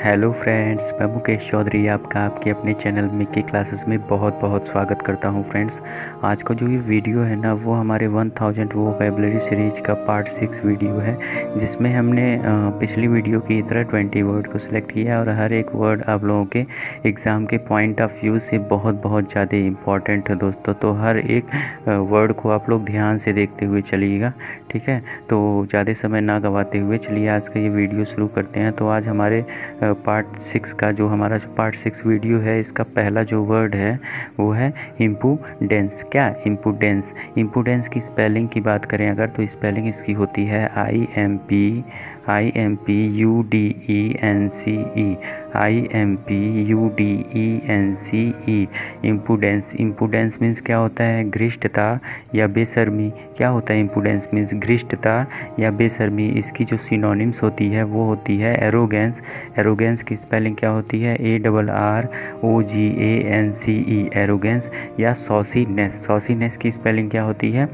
Hello friends, मैं मुकेश चौधरी आपका आपके अपने चैनल मिकी क्लासेस में बहुत बहुत स्वागत करता हूं। फ्रेंड्स, आज का जो ये वीडियो है ना, वो हमारे 1000 वोकैबुलरी सीरीज का पार्ट 6 वीडियो है, जिसमें हमने पिछली वीडियो की तरह 20 वर्ड को सिलेक्ट किया और हर एक वर्ड आप लोगों के एग्ज़ाम के पॉइंट ऑफ व्यू से बहुत ज़्यादा इम्पॉर्टेंट है दोस्तों। तो हर एक वर्ड को आप लोग ध्यान से देखते हुए चलिएगा, ठीक है। तो ज़्यादा समय ना गवाते हुए चलिए आज का ये वीडियो शुरू करते हैं। तो आज हमारे पार्ट 6 का जो हमारा पार्ट 6 वीडियो है, इसका पहला जो वर्ड है वो है इम्पूडेंस। क्या इम्पूडेंस? इम्पूडेंस की स्पेलिंग की बात करें अगर, तो स्पेलिंग इसकी होती है IMPUDENCE। इम्पूडेंस। इम्पूडेंस मीन्स क्या होता है? घृष्टता या बेशर्मी। क्या होता है इम्पूडेंस मीन्स? घृष्टता या बेशर्मी। इसकी जो सिनोनिम्स होती है वो होती है एरोगेंस। एरोगेंस की स्पेलिंग क्या होती है? ARROGANCE arrogance. या सॉसीनेस। सॉसीनेस की स्पेलिंग क्या होती है?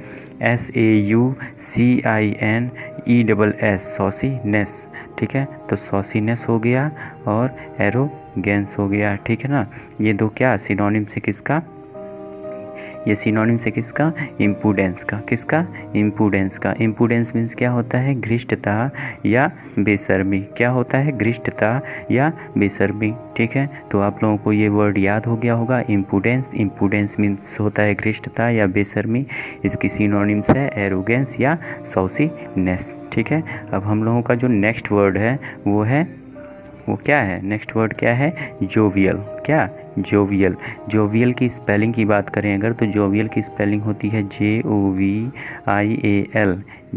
SAUCINESS सॉसीनेस, ठीक है। तो सॉसीनेस हो गया और एरोगेंस हो गया, ठीक है ना। ये दो क्या सिनोनिम से किसका? ये सिनोनिम से किसका? इम्पूडेंस का। किसका? इम्पूडेंस का। इम्पूडेंस मीन्स क्या होता है? घृष्टता या बेशर्मी। क्या होता है? घृष्टता या बेशर्मी, ठीक है। तो आप लोगों को ये वर्ड याद हो गया होगा, इम्पूडेंस। इम्पूडेंस मीन्स होता है घृष्टता या बेशर्मी। इसकी सिनोनिम्स है एरोगेंस या सॉसीनेस, ठीक है। अब हम लोगों का जो नेक्स्ट वर्ड है वो क्या है? नेक्स्ट वर्ड क्या है? जोवियल। क्या? जोवियल। जोवियल की स्पेलिंग की बात करें अगर, तो जोवियल की स्पेलिंग होती है JOVIAL।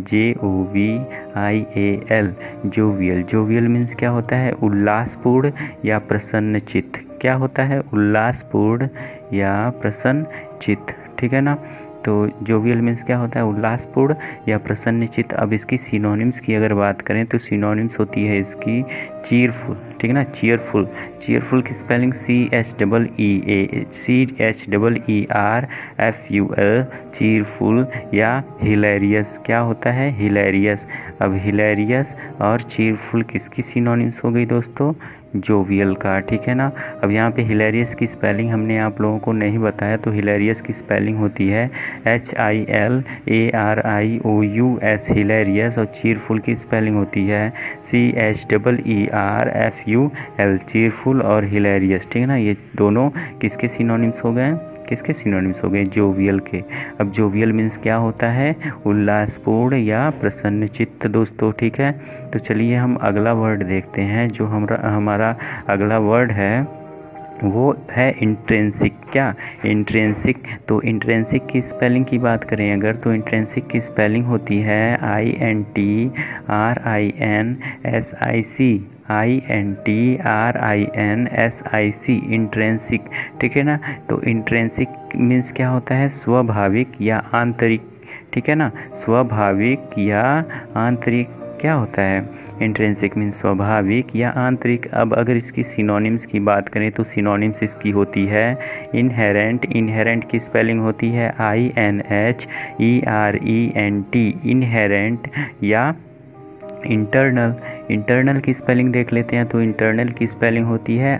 JOVIAL jovial. Jovial means क्या होता है? उल्लासपूर्ण या प्रसन्नचित्त। क्या होता है? उल्लासपूर्ण या प्रसन्नचित्त, ठीक है ना। तो जोवियल मीन्स क्या होता है? उल्लासपूर्ण या प्रसन्नचित्त। अब इसकी सिनोनिम्स की अगर बात करें तो सिनोनिम्स होती है इसकी चीयरफुल, ठीक है ना। चीयरफुल। चीयरफुल की स्पेलिंग CHEERFUL चीयरफुल या हिलेरियस। क्या होता है? हिलेरियस। अब हिलेरियस और चीयरफुल किसकी सिनोनिम्स हो गई दोस्तों? जोवियल का, ठीक है ना। अब यहाँ पे हिलेरियस की स्पेलिंग हमने आप लोगों को नहीं बताया, तो हिलेरियस की स्पेलिंग होती है HILARIOUS हिलेरियस। और चीयरफुल की स्पेलिंग होती है CHEERFUL चीयरफुल और हिलेरियस, ठीक है ना। ये दोनों किसके सिनोनिम्स हो गए? किसके सिनोनिम्स हो गए? जोवियल के। अब जोवियल मीन्स क्या होता है? उल्लासपूर्ण या प्रसन्नचित्त दोस्तों, ठीक है। तो चलिए हम अगला वर्ड देखते हैं। जो हमारा अगला वर्ड है वो है इंट्रिंसिक। क्या? इंट्रिंसिक। तो इंट्रिंसिक की स्पेलिंग की बात करें अगर, तो इंट्रिंसिक की स्पेलिंग होती है INTRINSIC इंट्रिंसिक, ठीक है ना। तो इंट्रिंसिक मीन्स क्या होता है? स्वाभाविक या आंतरिक, ठीक है ना। स्वाभाविक या आंतरिक क्या होता है? इंट्रिंसिक मीन्स स्वाभाविक या आंतरिक। अब अगर इसकी सिनोनिम्स की बात करें तो सिनोनिम्स इसकी होती है इनहेरेंट। इनहेरेंट की स्पेलिंग होती है INHERENT इनहेरेंट। या इंटरनल। इंटरनल की स्पेलिंग देख लेते हैं, तो इंटरनल की स्पेलिंग होती है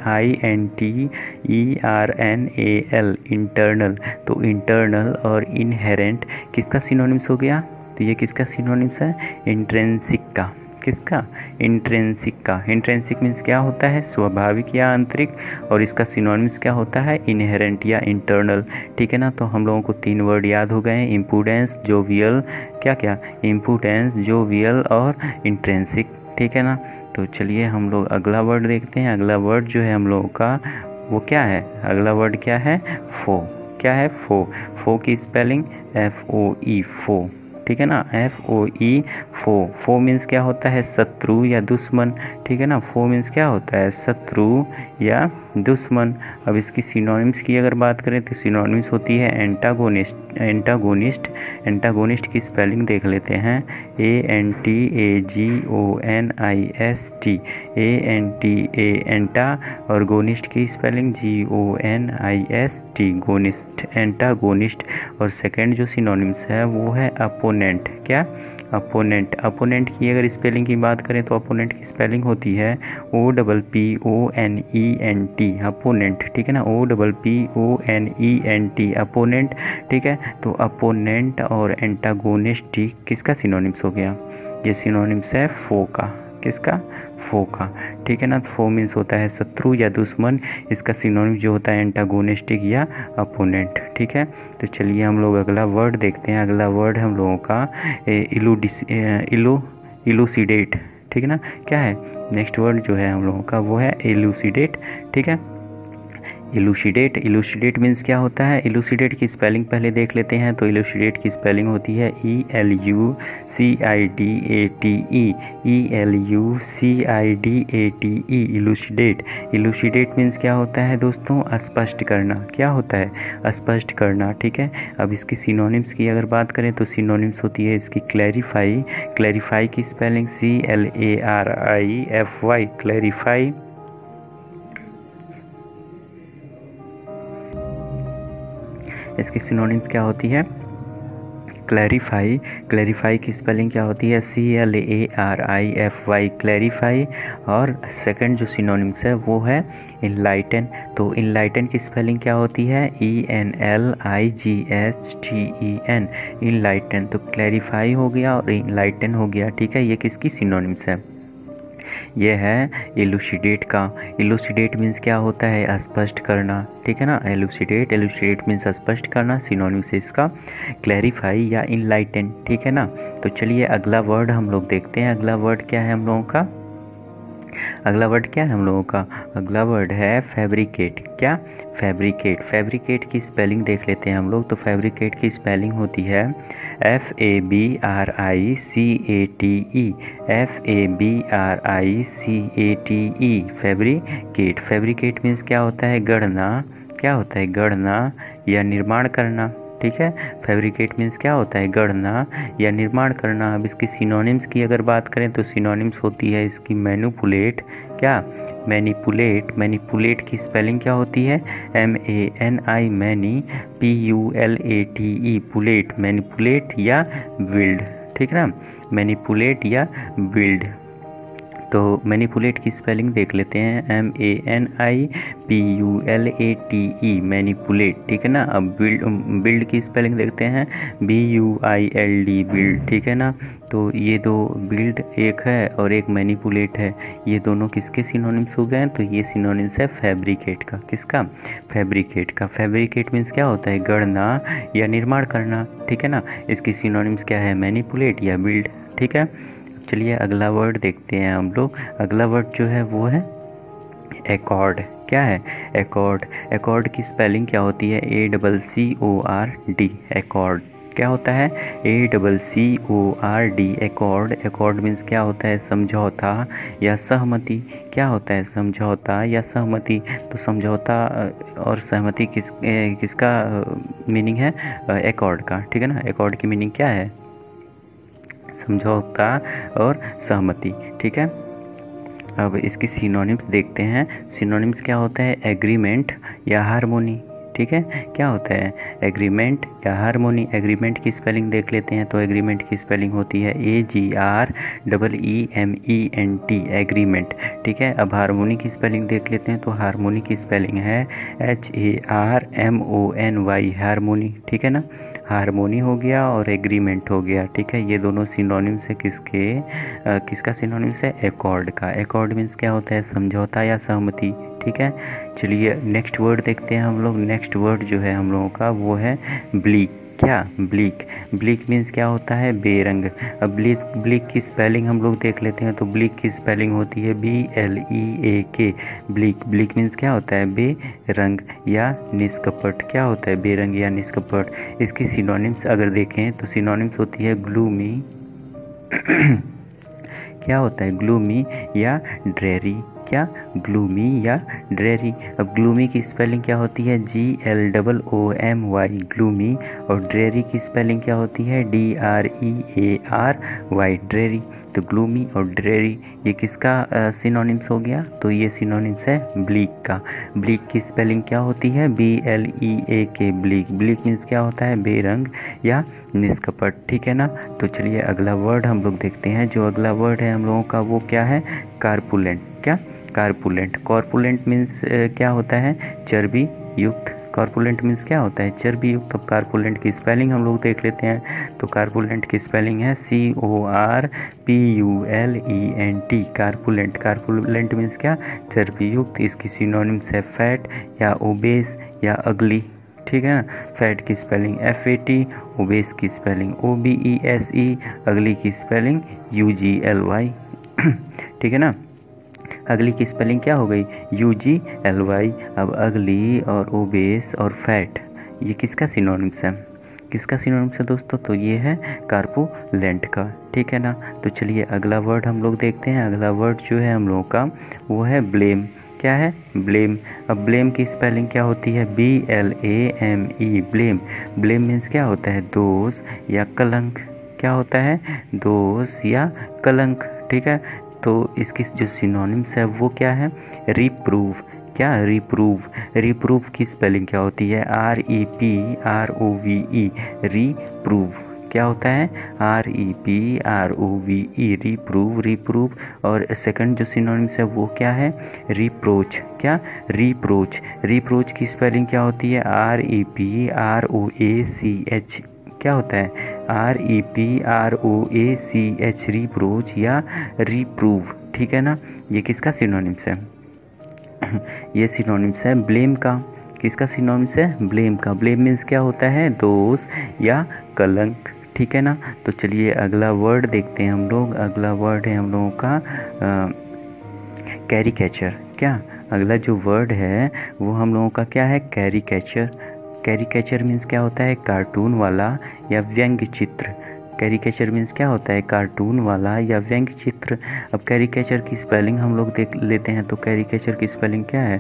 INTERNAL इंटरनल। तो इंटरनल और इनहेरेंट किसका सिनोनिम्स हो गया? तो ये किसका सिनोनिम्स है? इंट्रिंसिक का। किसका? इंट्रिंसिक का। इंट्रिंसिक मीन्स क्या होता है? स्वाभाविक या आंतरिक। और इसका सिनोनिम्स क्या होता है? इनहेरेंट या इंटरनल, ठीक है ना। तो हम लोगों को 3 वर्ड याद हो गए, इम्पूडेंस, जोवियल, क्या इम्पूडेंस, जोवियल और इंट्रिंसिक, ठीक है ना। तो चलिए हम लोग अगला वर्ड देखते हैं। अगला वर्ड जो है हम लोगों का वो क्या है? अगला वर्ड क्या है? फो। क्या है? फो। फो की स्पेलिंग FOE फो, ठीक है ना। FOE फो। फो मीन्स क्या होता है? शत्रु या दुश्मन, ठीक है ना। फो मीन्स क्या होता है? शत्रु या दुश्मन। अब इसकी सिनोनिम्स की अगर बात करें तो सिनोनिम्स होती है एंटागोनिस्ट। एंटागोनिस्ट। एंटागोनिस्ट की स्पेलिंग देख लेते हैं ANTAGONIST ANTA एंटा और गोनिस्ट की स्पेलिंग GONIST गोनिस्ट, एंटागोनिस्ट। और सेकेंड जो सिनोनिम्स है वो है अपोनेंट। क्या? अपोनेंट। अपोनेंट की अगर स्पेलिंग की बात करें तो अपोनेंट की स्पेलिंग होती है OPPONENT, अपोनेंट, ठीक है ना, OPPONENT, अपोनेंट, ठीक है। तो अपोनेंट और एंटागोनिस्ट किसका सिनोनिम्स हो गया? ये सिनोनिम्स है फो का। किसका? फो का, ठीक है ना। फो मीन्स होता है शत्रु या दुश्मन, इसका सिनोनिम जो होता है एंटागोनिस्टिक या अपोनेंट, ठीक है। तो चलिए हम लोग अगला वर्ड देखते हैं। अगला वर्ड हम लोगों का इलूसिडेट, ठीक है ना। क्या है नेक्स्ट वर्ड जो है हम लोगों का? वो है इलूसिडेट, ठीक है। इलूसिडेट, इलूसिडेट मीन्स क्या होता है? इलूसिडेट की स्पेलिंग पहले देख लेते हैं। तो इलूसिडेट की स्पेलिंग होती है ELUCIDATE, ELUCIDATE, elucidate. Elucidate means क्या होता है दोस्तों? स्पष्ट करना। क्या होता है? स्पष्ट करना, ठीक है। अब इसकी सिनोनिम्स की अगर बात करें तो सिनोनिम्स होती है इसकी क्लैरिफाई। क्लैरिफाई की स्पेलिंग CLARIFY, क्लैरिफाई। इसकी सिनोनिम्स क्या होती है? क्लैरिफाई। क्लैरिफाई की स्पेलिंग क्या होती है? CLARIFY, clarify. और सेकंड जो सिनोनिम्स है वो है इनलाइटन। तो इनलाइटन की स्पेलिंग क्या होती है? ENLIGHTEN, enlighten. तो क्लैरिफाई हो गया और इनलाइटन हो गया, ठीक है। ये किसकी सिनोनिम्स है? ये है इलूसिडेट का। इलूसिडेट मीन्स क्या होता है? स्पष्ट करना, ठीक है ना। इलूसिडेट, इलूसिडेट मीन्स स्पष्ट करना, सिनोनिम्स इसका क्लैरिफाई या इनलाइटन, ठीक है ना। तो चलिए अगला वर्ड हम लोग देखते हैं। अगला वर्ड क्या है हम लोगों का? अगला वर्ड क्या है हम लोगों का? अगला वर्ड है फैब्रिकेट। क्या? फैब्रिकेट। फैब्रिकेट की स्पेलिंग देख लेते हैं हम लोग। तो फैब्रिकेट की स्पेलिंग होती है FABRICATE, FABRICATE, fabricate. Fabricate means क्या होता है? गढ़ना। क्या होता है? गढ़ना या निर्माण करना, ठीक है। फैब्रिकेट मीन्स क्या होता है? गढ़ना या निर्माण करना। अब इसकी सिनोनिम्स की अगर बात करें तो सिनोनिम्स होती है इसकी मैनिपुलेट। क्या? मैनिपुलेट। मैनिपुलेट की स्पेलिंग क्या होती है? MANI, mani, PULATE, pulate. Manipulate या बिल्ड, ठीक है ना। मैनिपुलेट या बिल्ड। तो मैनिपुलेट की स्पेलिंग देख लेते हैं MANIPULATE, मैनिपुलेट, ठीक है ना। अब बिल्ड की स्पेलिंग देखते हैं BUILD, बिल्ड, ठीक है ना। तो ये दो, बिल्ड एक है और एक मैनिपुलेट है, ये दोनों किसके सिनोनिम्स हो गए? तो ये सिनोनिम्स है फैब्रिकेट का। किसका? फैब्रिकेट का। फैब्रिकेट मीन्स क्या होता है? गढ़ना या निर्माण करना, ठीक है ना। इसकी सिनोनिम्स क्या है? मैनिपुलेट या बिल्ड, ठीक है। चलिए अगला वर्ड देखते हैं हम लोग। अगला वर्ड जो है वो है एकॉर्ड। क्या है? एकॉर्ड। एकॉर्ड की स्पेलिंग क्या होती है? ACCORD, accord. क्या होता है? ACCORD, accord. एकॉर्ड मीन्स क्या होता है? समझौता या सहमति। क्या होता है? समझौता या सहमति। तो समझौता और सहमति किसका मीनिंग है? एकॉर्ड का, ठीक है ना। एकॉर्ड की मीनिंग क्या है? समझौता और सहमति, ठीक है। अब इसकी सिनोनिम्स देखते हैं। सिनोनिम्स क्या होता है? एग्रीमेंट या हार्मोनी, ठीक है। क्या होता है? एग्रीमेंट या हार्मोनी। एग्रीमेंट की स्पेलिंग देख लेते हैं। तो एग्रीमेंट की स्पेलिंग होती है AGREEMENT, एग्रीमेंट, ठीक है। अब हार्मोनी की स्पेलिंग देख लेते हैं। तो हार्मोनी की स्पेलिंग है HARMONY, हार्मोनी, ठीक है ना। हार्मोनी हो गया और एग्रीमेंट हो गया, ठीक है। ये दोनों सिनोनिम्स है किसका सिनोनिम्स है? एकॉर्ड का। एकॉर्ड मीन्स क्या होता है? समझौता या सहमति, ठीक है। चलिए नेक्स्ट वर्ड देखते हैं हम लोग। नेक्स्ट वर्ड जो है हम लोगों का वो है ब्लीक। क्या? ब्लीक। ब्लीक मीन्स क्या होता है? बेरंग। अब ब्लीक की स्पेलिंग हम लोग देख लेते हैं। तो ब्लीक की स्पेलिंग होती है BLEAK, ब्लीक। ब्लीक मीन्स क्या होता है? बेरंग या निष्कपट। क्या होता है? बेरंग या निष्कपट। इसकी सिनोनिम्स अगर देखें तो सिनोनिम्स होती है ग्लूमी क्या होता है? ग्लूमी या ड्रेरी। क्या? ग्लूमी या ड्रेरी। अब ग्लूमी की स्पेलिंग क्या होती है? GLOOMY, gloomy. और ड्रेरी की स्पेलिंग क्या होती है? DREARY, dreary. तो ग्लूमी और ड्रेरी ये किसका सिनोनिम्स हो गया? तो ये सिनोनिम्स है ब्लीक का। ब्लीक की स्पेलिंग क्या होती है? BLEAK, bleak. ब्लीक मीन्स क्या होता है? बेरंग या निष्कपट, ठीक है ना। तो चलिए अगला वर्ड हम लोग देखते हैं। जो अगला वर्ड है हम लोगों का वो क्या है? कार्पुलेंट। क्या? कार्पुलेंट। कॉर्पुलेंट मीन्स क्या होता है? चर्बी युक्त। कॉर्पुलेंट मीन्स क्या होता है? चर्बी युक्त। अब कार्पुलेंट की स्पेलिंग हम लोग देख लेते हैं। तो कार्पुलेंट की स्पेलिंग है CORPULENT, कार्पुलेंट। कार्पुलेंट मीन्स क्या? चर्बी युक्त। इसकी सिनोनिम्स है फैट या ओबेस या अगली, ठीक है ना। फैट की स्पेलिंग FAT, ओबेस की स्पेलिंग OBESE, अगली की स्पेलिंग UGLY, ठीक है ना। अगली की स्पेलिंग क्या हो गई? UGLY। अब अगली और ओबेस और फैट ये किसका सिनोनिम्स है? किसका सिनोनिम्स है दोस्तों? तो ये है कार्पुलेंट का, ठीक है ना। तो चलिए अगला वर्ड हम लोग देखते हैं। अगला वर्ड जो है हम लोगों का वो है ब्लेम। क्या है? ब्लेम। अब ब्लेम की स्पेलिंग क्या होती है? BLAME, blame. ब्लेम मीन्स क्या होता है? दोष या कलंक। क्या होता है? दोष या कलंक, ठीक है। तो इसकी जो सिनोनिम्स है वो क्या है? रिप्रूव। क्या? रिप्रूव। रिप्रूव की स्पेलिंग क्या होती है? REPROVE, रिप्रूव। क्या होता है? REPROVE, रिप्रूव, रिप्रूव। और सेकंड जो सिनोनिम्स है वो क्या है? रिप्रोच। क्या? रिप्रोच। रिप्रोच की स्पेलिंग क्या होती है? REPROACH। क्या होता है? REPROACH, रिप्रोच या रिप्रूव, ठीक है ना। ये किसका सिनोनिम्स है? ये सिनोनिम्स है ब्लेम का। किसका सिनोनिम्स है? ब्लेम का। ब्लेम मीन्स क्या होता है? दोष या कलंक, ठीक है ना। तो चलिए अगला वर्ड देखते हैं हम लोग। अगला वर्ड है हम लोगों का कैरिकेचर। क्या? अगला जो वर्ड है वो हम लोगों का क्या है? कैरिकेचर। कैरिकेचर मीन्स क्या होता है? कार्टून वाला या व्यंग्य चित्र। कैरिकेचर मीन्स क्या होता है? कार्टून वाला या व्यंग्य चित्र। अब कैरिकेचर की स्पेलिंग हम लोग देख लेते हैं। तो कैरिकेचर की स्पेलिंग क्या है?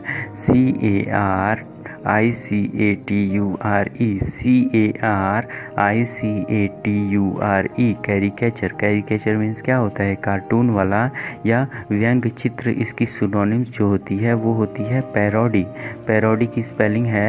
CARICATURE, caricature. कैरिकेचर मीन्स क्या होता है? कार्टून वाला या व्यंग्य चित्र। इसकी सिनोनिम्स जो होती है वो होती है पैरोडी। पैरोडी की स्पेलिंग है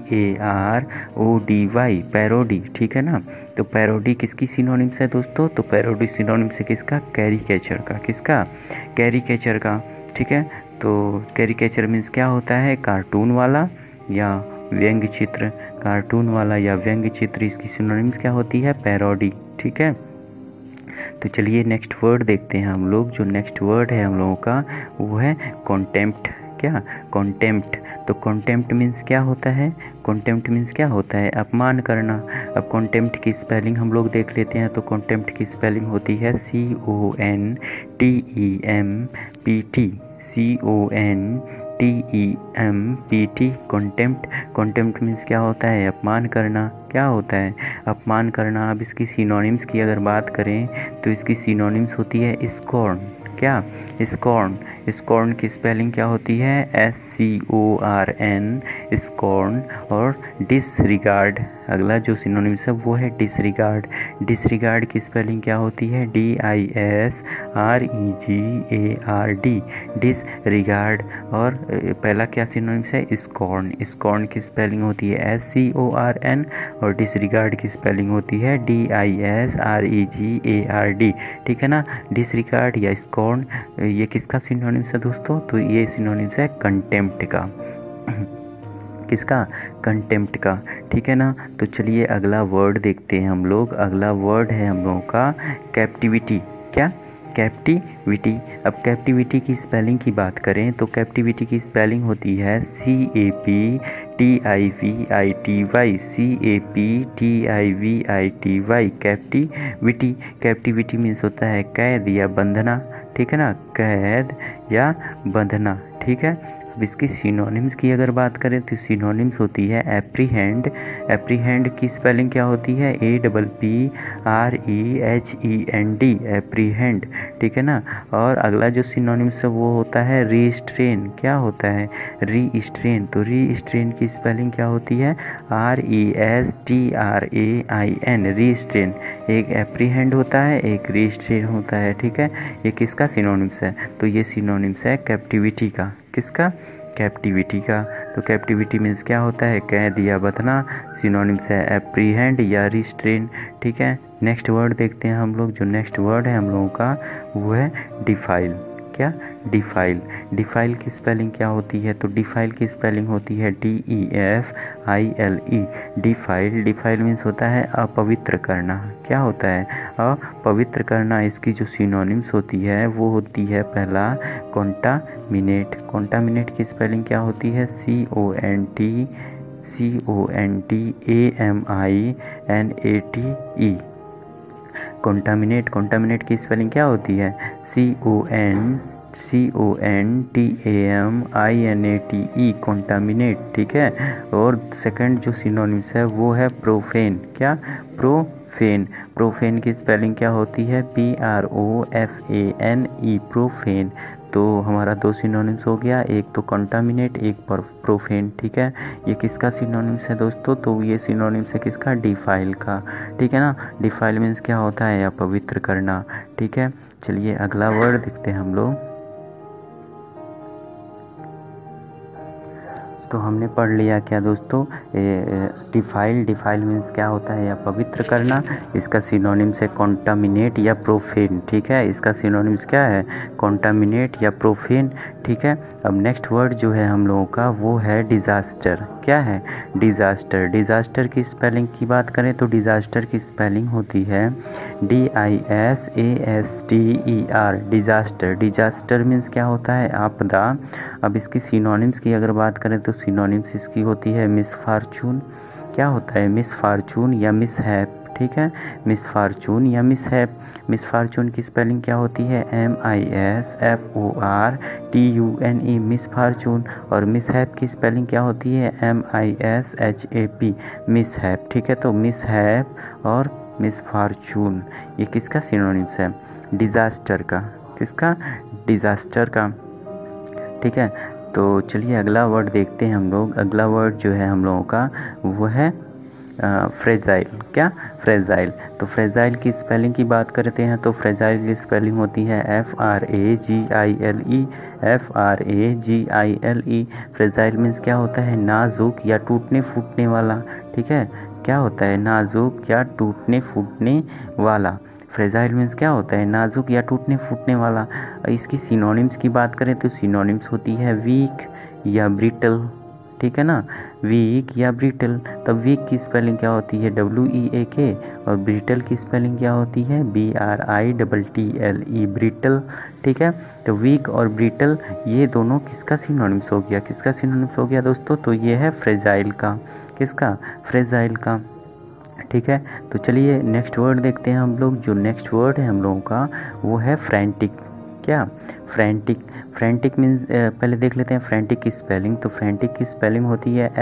PARODY, पैरोडी, ठीक है ना। तो पैरोडी किसकी सिनोनिम्स है दोस्तों? तो पैरोडी सिनोनिम्स है किसका? कैरिकेचर का। किसका? कैरिकेचर का, ठीक है। तो कैरिकेचर मीन्स क्या होता है? कार्टून वाला या व्यंग्य चित्र। कार्टून वाला या व्यंग्य चित्र। इसकी सिनोनिम्स क्या होती है? पैरोडी, ठीक है। तो चलिए नेक्स्ट वर्ड देखते हैं हम लोग। जो नेक्स्ट वर्ड है हम लोगों का वो है कॉन्टेम्प्ट। क्या? कॉन्टेम्प्ट। तो कॉन्टेम्प्ट मीन्स क्या होता है? कॉन्टेम्प्ट मीन्स क्या होता है? अपमान करना। अब कॉन्टेम्प्ट की स्पेलिंग हम लोग देख लेते हैं। तो कॉन्टेम्प्ट की स्पेलिंग होती है CONTEMPT, कॉन्टेम्प्ट। कॉन्टेम्प्ट मीन्स क्या होता है? अपमान करना। क्या होता है? अपमान करना। अब इसकी सिनोनिम्स की अगर बात करें तो इसकी सिनोनिम्स होती है स्कॉर्न। क्या? स्कॉर्न। स्कॉर्न की स्पेलिंग क्या होती है? SCORN, scorn. और डिसरिगार्ड। अगला जो सिनोनिम्स है वो है डिसरिगार्ड। डिसरिगार्ड की स्पेलिंग क्या होती है? DISREGARD, disregard. और पहला क्या सिनोनिम्स है? स्कॉर्न। स्कॉर्न की स्पेलिंग होती है SCORN और डिसरिगार्ड की स्पेलिंग होती है DISREGARD, ठीक है ना। डिसरिगार्ड या स्कॉर्न ये किसका सिनोनिम्स है दोस्तों? तो ये सिनोनिम्स है कंटेम्प्ट का। किसका? कंटेम्प्ट का, ठीक है ना। तो चलिए अगला वर्ड देखते हैं हम लोग। अगला वर्ड है हम लोगों का कैप्टिविटी। क्या? कैप्टिविटी। अब कैप्टिविटी की स्पेलिंग की बात करें तो कैप्टिविटी की स्पेलिंग होती है CAPTIVITY, कैप्टिविटी। कैप्टिविटी मीन्स होता है कैद या बंधना, ठीक है ना। कैद या बंधना, ठीक है। अब इसकी सिनोनिम्स की अगर बात करें तो सिनोनिम्स होती है एप्रीहेंड। एप्रीहेंड की स्पेलिंग क्या होती है? APPREHEND, एप्रीहेंड, ठीक है ना। और अगला जो सिनोनिम्स है वो होता है रिस्ट्रेन। क्या होता है? रिस्ट्रेन। तो रिस्ट्रेन की स्पेलिंग क्या होती है? RESTRAIN, restrain. एक एप्रीहेंड होता है, एक रिस्ट्रेन होता है, ठीक है। ये किसका सिनोनिम्स है? तो ये सिनोनिम्स है कैप्टिविटी का। किसका? कैप्टिविटी का। तो कैप्टिविटी मीन्स क्या होता है? कैद या बंधना। सिनोनिम्स है एप्रीहेंड या रिस्ट्रेन, ठीक है। नेक्स्ट वर्ड देखते हैं हम लोग। जो नेक्स्ट वर्ड है हम लोगों का वो है डिफाइल। क्या? डिफाइल। डिफाइल की स्पेलिंग क्या होती है? तो डिफाइल की स्पेलिंग होती है DEFILE, डिफाइल। डिफाइल मीन्स होता है अपवित्र करना। क्या होता है? अपवित्र करना। इसकी जो सिनोनिम्स होती है वो होती है पहला कॉन्टामिनेट। कॉन्टामिनेट की स्पेलिंग क्या होती है? CONTAMINATE। कॉन्टामिनेट। कॉन्टामिनेट की स्पेलिंग क्या होती है? CONTAMINATE, कॉन्टामिनेट, ठीक है। और सेकंड जो सिनोनिम्स है वो है प्रोफेन। क्या? प्रोफेन। प्रोफेन की स्पेलिंग क्या होती है? PROFANE, profane. तो हमारा दो सिनोनिम्स हो गया, एक तो कंटामिनेट, एक प्रोफेन, ठीक है। ये किसका सिनोनिम्स है दोस्तों? तो ये सिनोनिम्स है किसका? डिफाइल का, ठीक है ना। डिफाइल मीन्स क्या होता है? अपवित्र करना, ठीक है। चलिए अगला वर्ड देखते हैं हम लोग। तो हमने पढ़ लिया क्या दोस्तों? डिफाइल। डिफाइल मीन्स क्या होता है? अपवित्र करना। इसका सिनोनिम्स है कॉन्टामिनेट या प्रोफेन, ठीक है। इसका सिनोनिम्स क्या है? कॉन्टामिनेट या प्रोफेन, ठीक है। अब नेक्स्ट वर्ड जो है हम लोगों का वो है डिज़ास्टर। क्या है? डिज़ास्टर। डिज़ास्टर की स्पेलिंग की बात करें तो डिज़ास्टर की स्पेलिंग होती है DISASTER, डिज़ास्टर। डिज़ास्टर मीन्स क्या होता है? आपदा। अब इसकी सिनोनिम्स की अगर बात करें तो सिनोनिम्स इसकी होती है मिसफॉर्चून। क्या होता है? मिसफॉर्चून या मिसहैप, ठीक है। मिसफॉर्चून या मिसहैप। मिसफॉर्चून की स्पेलिंग क्या होती है? MISFORTUNE, misfortune. और मिसहैप की स्पेलिंग क्या होती है? MISHAP, मिसहैप, ठीक है। तो मिसहैप और मिसफॉर्चून ये किसका सिनोनिम्स है? डिज़ास्टर का। किसका? डिज़ास्टर का, ठीक है। तो चलिए अगला वर्ड देखते हैं हम लोग। अगला वर्ड जो है हम लोगों का वो है फ्रेजाइल। क्या? फ्रेजाइल। तो फ्रेजाइल की स्पेलिंग की बात करते हैं तो फ्रेजाइल की स्पेलिंग होती है FRAGILE, FRAGILE। फ्रेजाइल मीन्स क्या होता है? नाजुक या टूटने फूटने वाला, ठीक है। क्या होता है? नाजुक या टूटने फूटने वाला। फ्रेजाइल मीन्स क्या होता है? नाजुक या टूटने फूटने वाला। इसकी सिनोनिम्स की बात करें तो सिनोनिम्स होती है वीक या ब्रिटल, ठीक है ना। वीक या ब्रिटल। तब वीक की स्पेलिंग क्या होती है? WEAK। और ब्रिटल की स्पेलिंग क्या होती है? BRITTLE, ब्रिटल, ठीक है। तो वीक और ब्रिटल ये दोनों किसका सिनोनिम्स हो गया? किसका सिनोनिम्स हो गया दोस्तों? तो ये है फ्रेजाइल का। किसका? फ्रेजाइल का, ठीक है। तो चलिए नेक्स्ट वर्ड देखते हैं हम लोग। जो नेक्स्ट वर्ड है हम लोगों का वो है फ्रैंटिक। क्या? फ्रैंटिक। फ्रैंटिक मीन्स पहले देख लेते हैं फ्रैंटिक की स्पेलिंग। तो फ्रैंटिक की स्पेलिंग होती है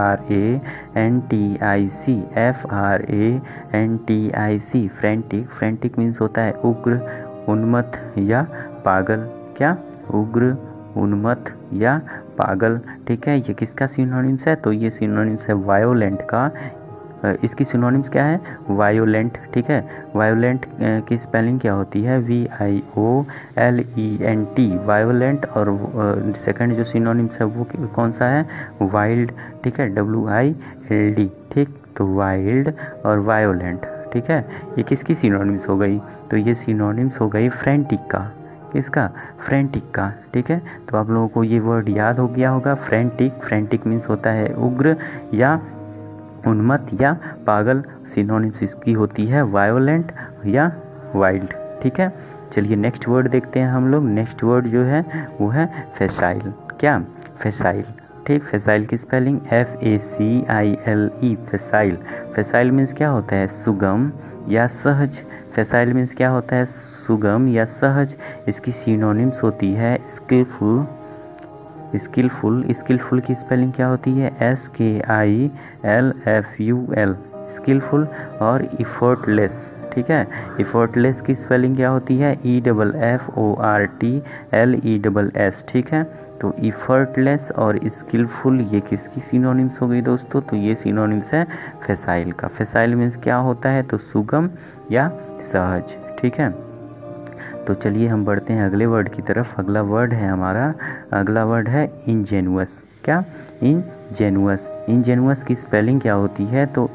FRANTIC, फ्रैंटिक। फ्रैंटिक मीन्स होता है उग्र, उन्मत्त या पागल। क्या? उग्र, उन्मत्त या पागल, ठीक है। ये किसका सिनोनिम्स है? तो ये सिनोनिम्स है वायोलेंट का। इसकी सिनोनिम्स क्या है? वायोलेंट, ठीक है। वायोलेंट की स्पेलिंग क्या होती है? VIOLENT, violent. और सेकंड जो सिनोनिम्स है वो कौन सा है? वाइल्ड, ठीक है। WILD, ठीक। तो वाइल्ड और वायोलेंट, ठीक है। ये किसकी सिनोनिम्स हो गई? तो ये सिनोनिम्स हो गई फ्रैंटिक का। किसका? फ्रैंटिक का, ठीक है। तो आप लोगों को ये वर्ड याद हो गया होगा, फ्रैंटिक। फ्रैंटिक मीन्स होता है उग्र या उन्मत्त या पागल। सिनोनिम्स इसकी होती है वायोलेंट या वाइल्ड, ठीक है। चलिए नेक्स्ट वर्ड देखते हैं हम लोग। नेक्स्ट वर्ड जो है वो है फैसाइल। क्या? फैसाइल, ठीक। फैसाइल की spelling FACILE, facile. Facile means क्या होता है? सुगम या सहज। फैसाइल मीन्स क्या होता है? सुगम या सहज। इसकी सिनोनिम्स होती है स्किलफुल, स्किलफुल, स्किलफुल की स्पेलिंग क्या होती है? SKILFUL, skilful. और इफर्टलेस, ठीक है, इफर्टलेस की स्पेलिंग क्या होती है? EFFORTLESS, ठीक है। तो इफर्टलेस और स्किलफुल ये किसकी सिनोनिम्स हो गई दोस्तों? तो ये सिनोनिम्स है फैसाइल का। फैसाइल मीन्स क्या होता है? तो सुगम या सहज, ठीक है। तो चलिए हम बढ़ते हैं अगले वर्ड की तरफ। अगला वर्ड है हमारा, अगला वर्ड है इंजेनुअस। क्या? इंजेनुअस। इंजेनुअस की स्पेलिंग क्या होती है? तो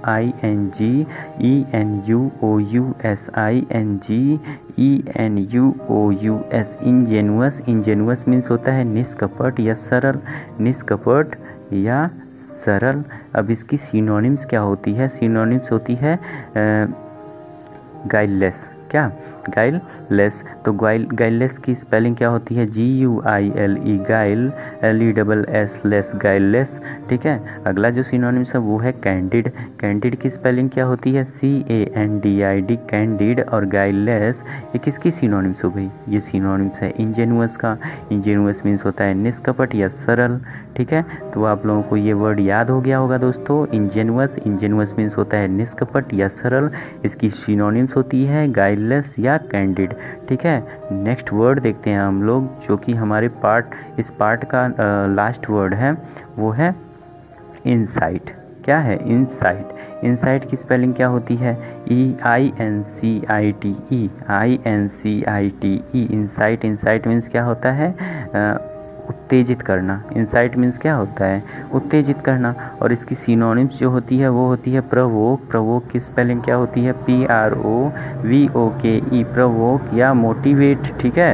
INGENUOUS, इंजेनुअस। इंजेनुअस मीन्स होता है निष्कपट या सरल, निष्कपट या सरल। अब इसकी सिनोनिम्स क्या होती है? सिनोनिम्स होती है गाइललेस। क्या? गाइललेस। तो गाइललेस की स्पेलिंग क्या होती है? GUILE, गाइल, LESS, लेस, गाइललेस, ठीक है। अगला जो सिनोनिम्स है वो है कैंडिड। कैंडिड की स्पेलिंग क्या होती है? CANDID, candid. और गाइललेस ये किसकी सिनोनिम्स हो गई? ये सिनोनिम्स है इंजेनुअस का। इंजेनुअस मीन्स होता है निष्कपट या सरल, ठीक है। तो आप लोगों को ये वर्ड याद हो गया होगा दोस्तों, इंजेनुअस। इंजेनुअस मीन्स होता है निष्कपट या सरल। इसकी सिनोनिम्स होती है गाइडलेस या कैंडिड, ठीक है। नेक्स्ट वर्ड देखते हैं हम लोग, जो कि हमारे इस पार्ट का लास्ट वर्ड है, वो है इनसाइट। क्या है? इनसाइट। इनसाइट की स्पेलिंग क्या होती है? INCITE, INCITE, incite. Incite means क्या होता है? उत्तेजित करना। इंसाइट मीन्स क्या होता है? उत्तेजित करना। और इसकी सिनोनिम्स जो होती है वो होती है प्रवोक। प्रवोक की स्पेलिंग क्या होती है? PROVOKE, प्रवोक या मोटिवेट, ठीक है।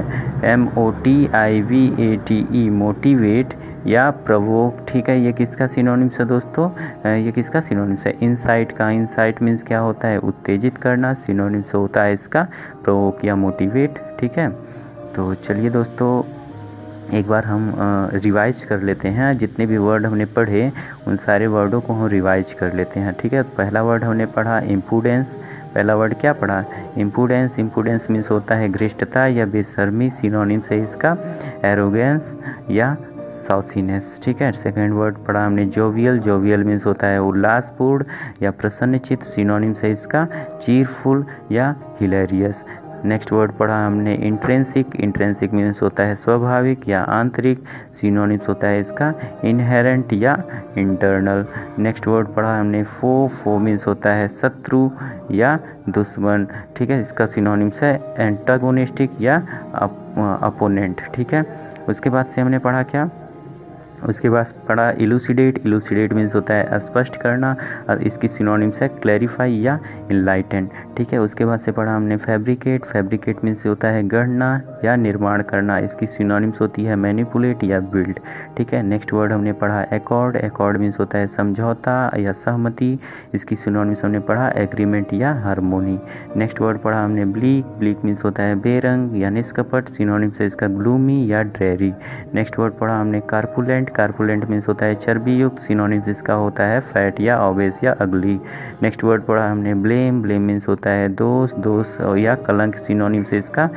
MOTIVATE, मोटिवेट या प्रवोक, ठीक है। ये किसका सिनोनिम्स है दोस्तों? ये किसका सिनोनिम्स है? इंसाइट का। इंसाइट मीन्स क्या होता है? उत्तेजित करना। सिनोनिम्स होता है इसका प्रवोक या मोटिवेट, ठीक है। तो चलिए दोस्तों एक बार हम रिवाइज कर लेते हैं। जितने भी वर्ड हमने पढ़े उन सारे वर्डों को हम रिवाइज कर लेते हैं, ठीक है। पहला वर्ड हमने पढ़ा इम्प्रूडेंस। पहला वर्ड क्या पढ़ा? इम्प्रूडेंस। इम्प्रूडेंस मीन्स होता है घृष्टता या बेशर्मी। सिनोनिम्स है इसका एरोगेंस या सॉसीनेस, ठीक है। सेकंड वर्ड पढ़ा हमने जोवियल। जोवियल मीन्स होता है उल्लासपूर्ण या प्रसन्नचित्त। सिनोनिम्स है इसका चीरफुल या हिलेरियस। नेक्स्ट वर्ड पढ़ा हमने इंट्रेंसिक। इंट्रेंसिक मीन्स होता है स्वाभाविक या आंतरिक। सिनोनिम्स होता है इसका इनहेरेंट या इंटरनल। नेक्स्ट वर्ड पढ़ा हमने फो। फो मीन्स होता है शत्रु या दुश्मन, ठीक है। इसका सिनोनिम्स है एंटागोनिस्टिक या अपोनेंट, ठीक है। उसके बाद से हमने पढ़ा क्या? उसके बाद पढ़ा इलूसिडेट। इलूसिडेट मीन्स होता है स्पष्ट करना और इसकी सिनोनिम्स है क्लैरिफाई या इनलाइटन, ठीक है। उसके बाद से पढ़ा हमने फैब्रिकेट। फैब्रिकेट मीन्स होता है गढ़ना या निर्माण करना। इसकी सिनोनिम्स होती है मैनिपुलेट या बिल्ड, ठीक है। नेक्स्ट वर्ड हमने पढ़ा एकॉर्ड। एकॉर्ड मीन्स होता है समझौता या सहमति। इसकी सिनोनिम्स हमने पढ़ा एग्रीमेंट या हारमोनी। नेक्स्ट वर्ड पढ़ा हमने ब्लीक। ब्लीक मीन्स होता है बेरंग या निष्कपट। सिनोनिम्स है इसका ग्लूमी या ड्रेरी। नेक्स्ट वर्ड पढ़ा हमने कार्पुलेंट। कार्पुलेंट मीन्स होता है चर्बी युक्त। सिनोनिम्स इसका होता है फैट या ओबेस या अगली। नेक्स्ट वर्ड पढ़ा हमने ब्लेम। ब्लेम मीन्स होता है दोष। दोष या कलंक। सिनोनिम्स इसका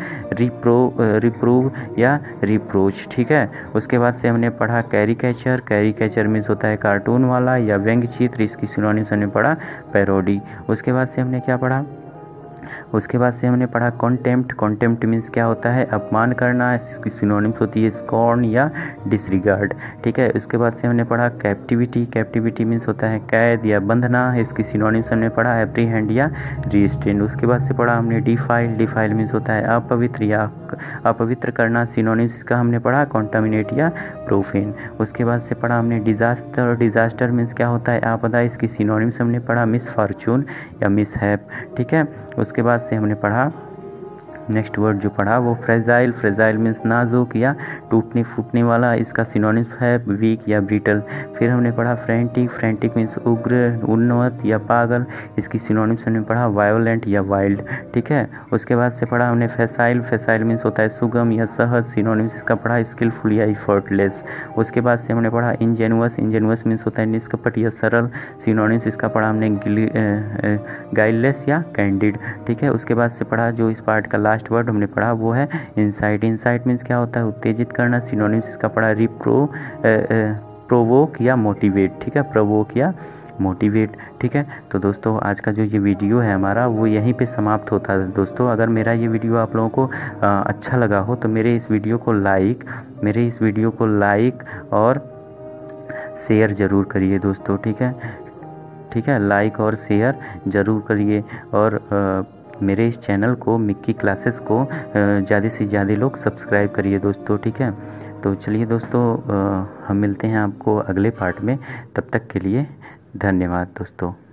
रिप्रूव या रिप्रोच, ठीक है। उसके बाद से हमने पढ़ा कैरिकेचर। कैरिकेचर मीन्स होता है कार्टून वाला या व्यंग्य चित्र। इसकी सिनोनिम्स हमने पढ़ा पैरोडी। उसके बाद से हमने क्या पढ़ा? उसके बाद से हमने पढ़ा कॉन्टेम्प्ट। कॉन्टेम्प्ट मीन्स क्या होता है? अपमान करना। इसकी सिनोनिम्स होती है स्कॉर्न या डिसरिगार्ड, ठीक है। उसके बाद से हमने पढ़ा कैप्टिविटी। कैप्टिविटी मीन्स होता है कैद या बंधना। इसकी सिनोनिम्स हमने पढ़ा एप्रीहेंड या रिस्ट्रेन। उसके बाद से पढ़ा हमने डिफाइल। डिफाइल मीन्स होता है अपवित्र या अपवित्र करना। सिनोनिम्स इसका हमने पढ़ा कॉन्टामिनेट या प्रोफेन। उसके बाद से पढ़ा हमने डिजास्टर। डिजास्टर मीन्स क्या होता है? आपदा। इसकी सिनोनिम्स हमने पढ़ा मिसफॉर्चून या मिसहैप, ठीक है। उसके बाद से हमने पढ़ा नेक्स्ट वर्ड जो पढ़ा वो फ्रेजाइल। फ्रेजाइल मीन्स नाजुक या टूटने फूटने वाला। इसका सिनोनिम्स है वीक या ब्रिटल। फिर हमने पढ़ा फ्रेंटिक। फ्रेंटिक मीन्स उग्र, उन्नत या पागल। इसकी सिनोनिम्स हमने पढ़ा वायोलेंट या वाइल्ड, ठीक है। उसके बाद से पढ़ा हमने फैसाइल। फैसाइल मीन्स होता है सुगम या सहज। सिनोनिम्स इसका पढ़ा स्किलफुल या इफर्टलेस। उसके बाद से हमने पढ़ा इंजेनुअस। इंजेनुअस मीन्स होता है निष्कपट या सरल। सिनोनिम्स इसका पढ़ा हमने गाइडलेस या कैंडिड, ठीक है। उसके बाद से पढ़ा जो इस पार्ट का लास्ट लास्ट वर्ड हमने पढ़ा वो है इंसाइट। इंसाइट मीन्स क्या होता है, उत्तेजित करना। सिनोनिम्स इसका पढ़ा प्रोवोक या मोटिवेट, ठीक है, प्रोवोक या मोटिवेट, ठीक है। तो दोस्तों आज का जो ये वीडियो है हमारा वो यहीं पे समाप्त होता है दोस्तों। अगर मेरा ये वीडियो आप लोगों को अच्छा लगा हो तो मेरे इस वीडियो को लाइक और शेयर ज़रूर करिए दोस्तों, ठीक है, लाइक और शेयर ज़रूर करिए। और मेरे इस चैनल को मिक्की क्लासेस को ज़्यादा से ज़्यादा लोग सब्सक्राइब करिए दोस्तों, ठीक है। तो चलिए दोस्तों हम मिलते हैं आपको अगले पार्ट में, तब तक के लिए धन्यवाद दोस्तों।